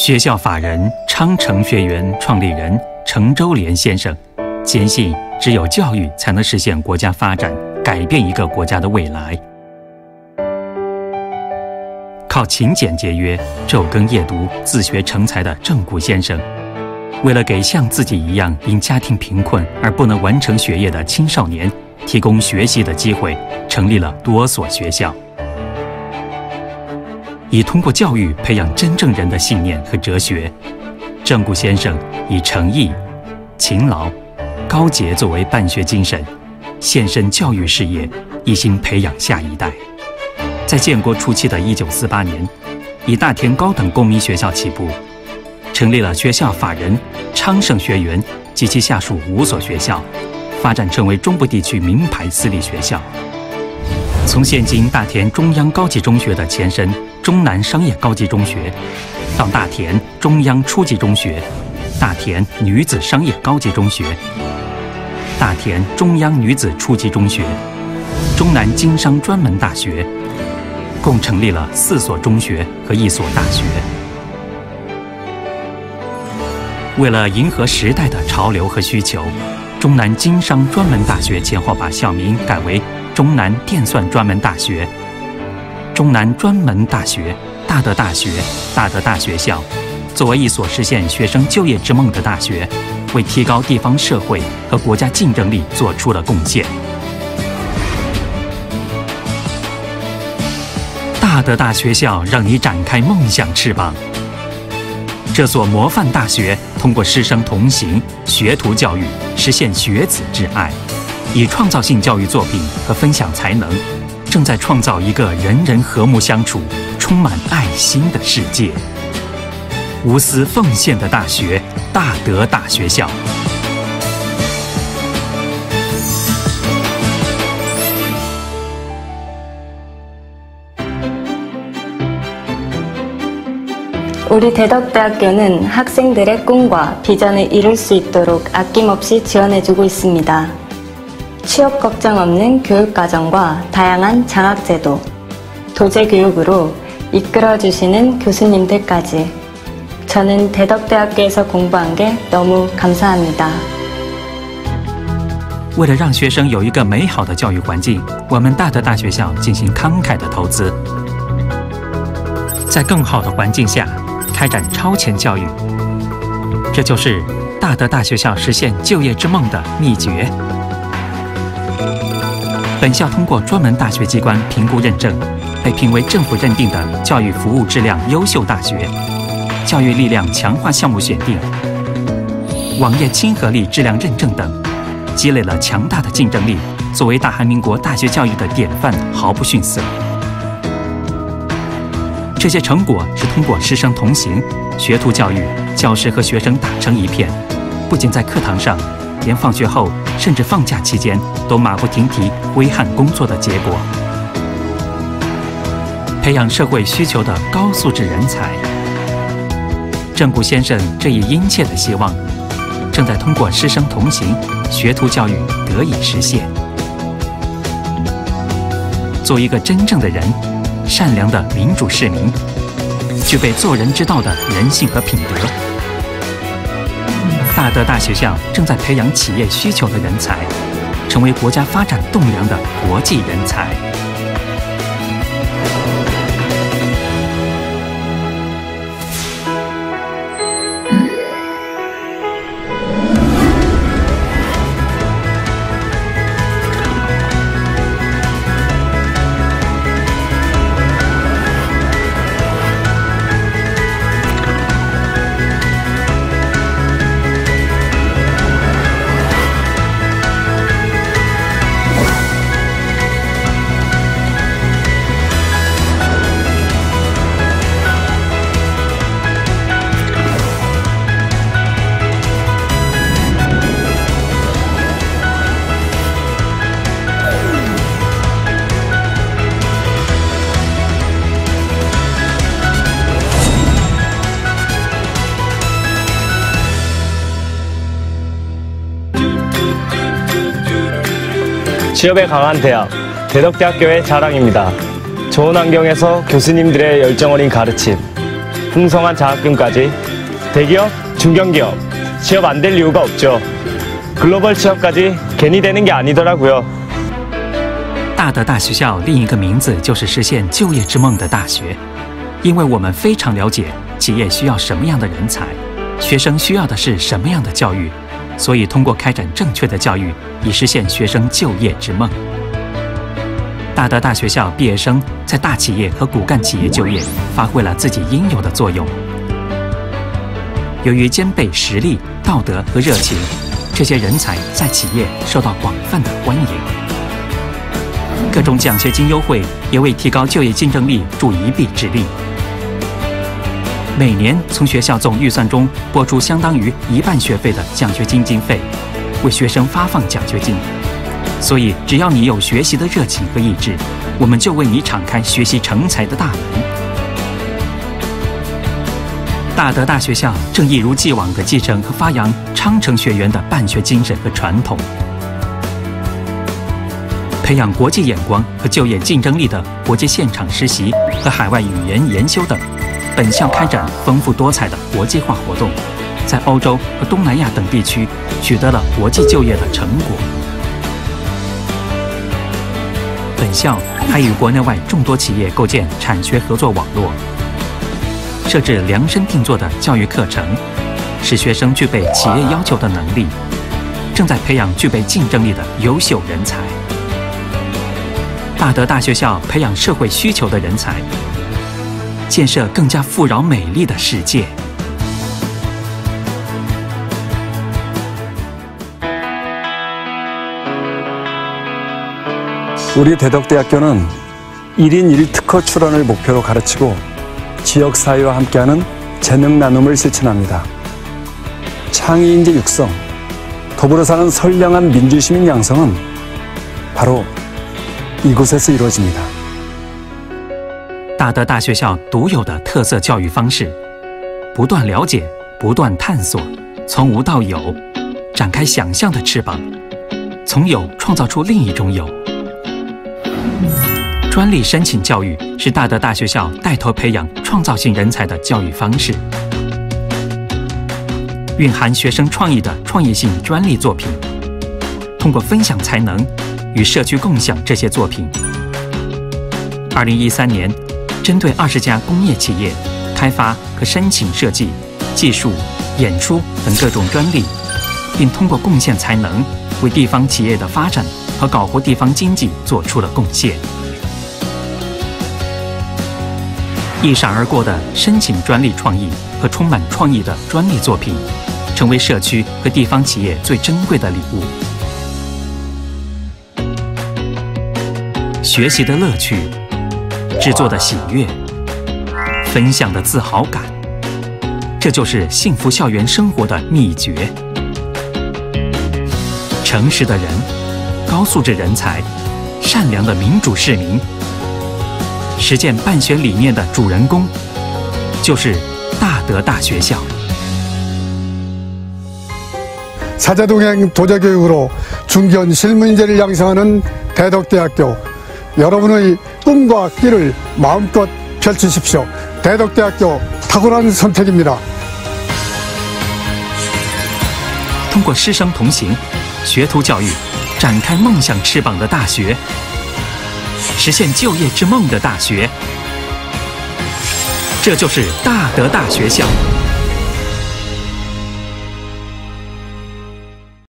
学校法人昌城学园创立人程周濂先生坚信，只有教育才能实现国家发展，改变一个国家的未来。靠勤俭节约、昼耕夜读、自学成才的郑谷先生，为了给像自己一样因家庭贫困而不能完成学业的青少年提供学习的机会，成立了多所学校，以通过教育培养真正人的信念和哲学。郑谷先生以诚意、勤劳、高洁作为办学精神，献身教育事业，一心培养下一代。在建国初期的1948年，以大田高等公民学校起步，成立了学校法人昌盛学园及其下属5所学校，发展成为中部地区名牌私立学校。从现今大田中央高级中学的前身中南商业高级中学，到大田中央初级中学、大田女子商业高级中学、大田中央女子初级中学、中南经商专门大学，共成立了4所中学和1所大学。为了迎合时代的潮流和需求，中南经商专门大学前后把校名改为中南电算专门大学、中南专门大学、大德大学、大德大学校，作为一所实现学生就业之梦的大学，为提高地方社会和国家竞争力做出了贡献。大德大学校让你展开梦想翅膀。这所模范大学通过师生同行、学徒教育，实现学子之爱，以创造性教育作品和分享才能，正在创造一个人人和睦相处、充满爱心的世界。无私奉献的大学，大德大学校。 우리 대덕대학교는 학생들의 꿈과 비전을 이룰 수 있도록 아낌없이 지원해주고 있습니다. 취업 걱정 없는 교육과정과 다양한 장학제도, 도제교육으로 이끌어주시는 교수님들까지 저는 대덕대학교에서 공부한 게 너무 감사합니다. 为了让学生有一个美好的教育环境，我们大德大学校进行慷慨的投资，在更好的环境下开展超前教育，这就是大德大学校实现就业之梦的秘诀。本校通过专门大学机关评估认证，被评为政府认定的教育服务质量优秀大学、教育力量强化项目选定、网页亲和力质量认证等，积累了强大的竞争力，作为大韩民国大学教育的典范，毫不逊色。这些成果是通过师生同行、学徒教育，教师和学生打成一片，不仅在课堂上，连放学后甚至放假期间都马不停蹄挥汗工作的结果。培养社会需求的高素质人才，郑谷先生这一殷切的希望，正在通过师生同行、学徒教育得以实现。做一个真正的人，善良的民主市民，具备做人之道的人性和品德。大德大学校正在培养企业需求的人才，成为国家发展栋梁的国际人才。 취업에 강한 대학, 대덕대학교의 자랑입니다. 좋은 환경에서 교수님들의 열정 어린 가르침, 풍성한 장학금까지 대기업, 중견기업 취업 안 될 이유가 없죠. 글로벌 취업까지 괜히 되는 게 아니더라고요. 大德大学校另一个名字就是实现就业之梦的大学，因为我们非常了解企业需要什么样的人才，学生需要的是什么样的教育，所以通过开展正确的教育，以实现学生就业之梦。大德大学校毕业生在大企业和骨干企业就业，发挥了自己应有的作用。由于兼备实力、道德和热情，这些人才在企业受到广泛的欢迎。各种奖学金优惠也为提高就业竞争力助一臂之力。每年从学校总预算中拨出相当于1半学费的奖学金经费，为学生发放奖学金。所以，只要你有学习的热情和意志，我们就为你敞开学习成才的大门。大德大学校正一如既往地继承和发扬昌城学园的办学精神和传统，培养国际眼光和就业竞争力的国际现场实习和海外语言研修等。本校开展丰富多彩的国际化活动，在欧洲和东南亚等地区取得了国际就业的成果。本校还与国内外众多企业构建产学合作网络，设置量身定做的教育课程，使学生具备企业要求的能力，正在培养具备竞争力的优秀人才。大德大学校培养社会需求的人才，建设更加富饶美丽的世界。 우리 대덕대학교는 1인 1특허 출원을 목표로 가르치고 지역사회와 함께하는 재능 나눔을 실천합니다. 창의인재 육성, 더불어 사는 선량한 민주시민 양성은 바로 이곳에서 이루어집니다. 大德大学校独有的特色教育方式，不断了解，不断探索，从无到有，展开想象的翅膀，从有创造出另一种有。 专利申请教育是大德大学校带头培养创造性人才的教育方式，蕴含学生创意的创业性专利作品，通过分享才能与社区共享这些作品。2013年，针对20家工业企业开发和申请设计、技术、演出等各种专利，并通过贡献才能为地方企业的发展和搞活地方经济做出了贡献。 一闪而过的申请专利创意和充满创意的专利作品，成为社区和地方企业最珍贵的礼物。学习的乐趣，制作的喜悦，分享的自豪感，这就是幸福校园生活的秘诀。诚实的人，高素质人才，善良的民主市民。 实践办学理念的主人公，就是大德大学校。 사제동행 도제교육으로 중견 실무인재를 양성하는 대덕대학교. 여러분의 꿈과 끼를 마음껏 펼치십시오. 대덕대학교 탁월한 선택입니다. 通过师生同行、学徒教育，展开梦想翅膀的大学。 实现就业之梦的大学，这就是大德大学校。